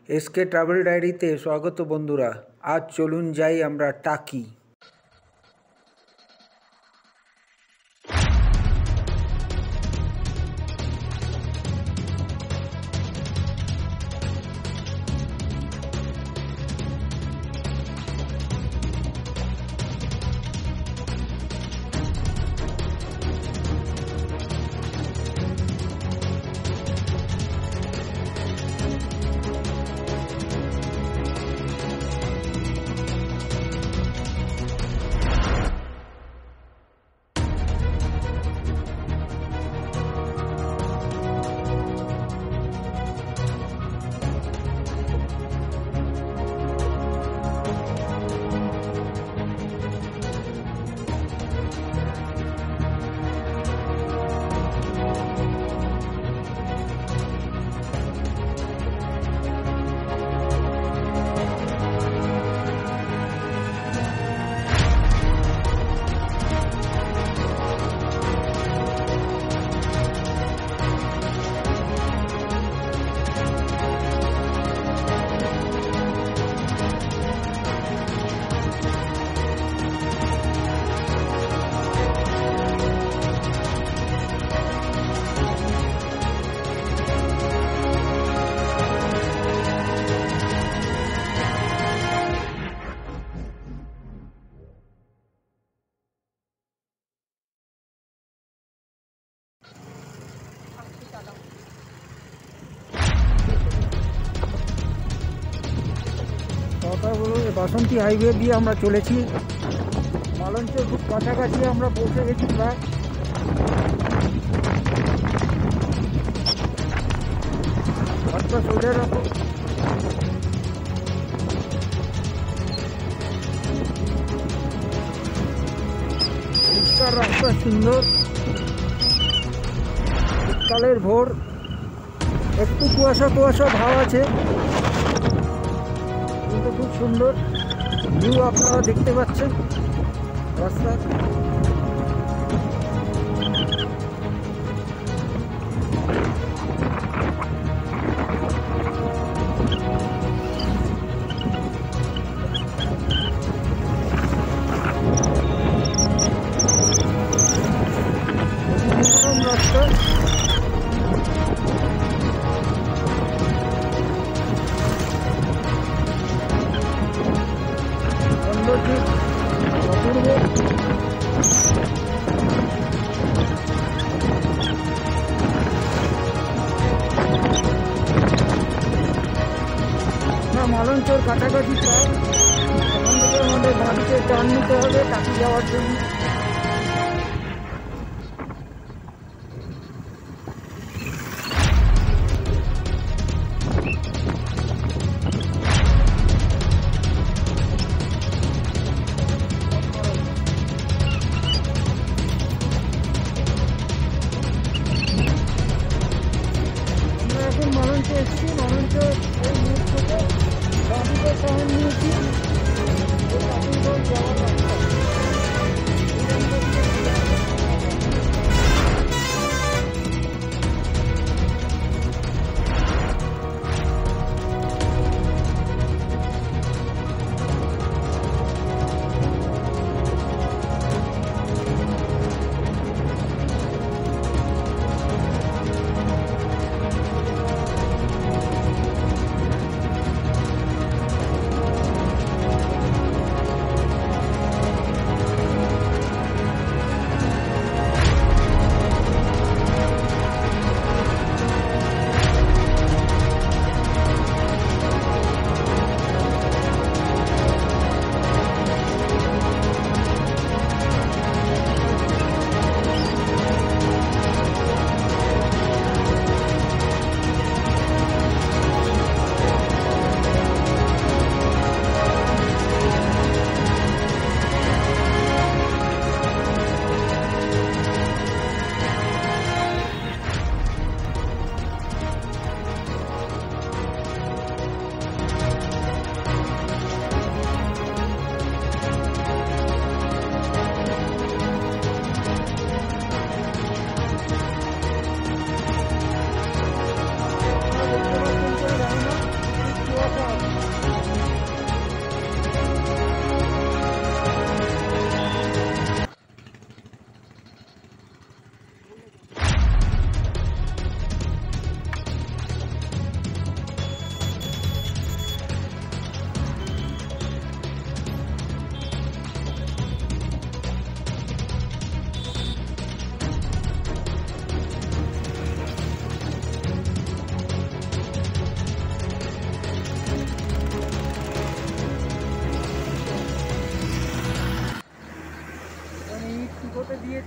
SK travel डायरीते स्वागत बंधुरा। आज चलुन जाई आमरा टाकी। बासंती हाईवे दिए আমরা চলেছি মালঞ্চের খুব কাছাকাছি আমরা পৌঁছে গেছি প্রায়। রাস্তা সোজা রাখো। পরিষ্কার রাস্তা, সুন্দর শীতকালের ভোর, একটু কুয়াশা কুয়াশা ভাব আছে, খুব সুন্দর ভিউ আপনারা দেখতে পাচ্ছেন রাস্তার। রাস্তা মালঞ্চর কাছাকাছি প্রায়। এখান থেকে আমাদের বাড়িতে টার্ন নিতে হবে টাকি যাওয়ার জন্য।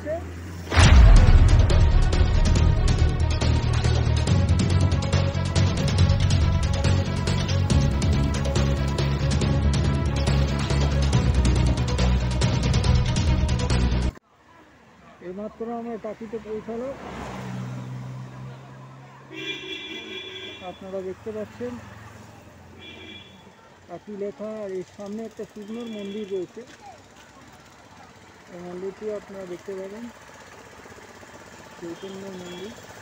হচ্ছে। এইমাত্র আমরা টাকিতে পৌঁছালো, আপনারা দেখতে পাচ্ছেন টাকি লেখা, আর এর সামনে একটা সুন্দর মন্দির রয়েছে। এই মন্দিরটি আপনারা দেখতে পাবেন, চৈতন্য মন্দির।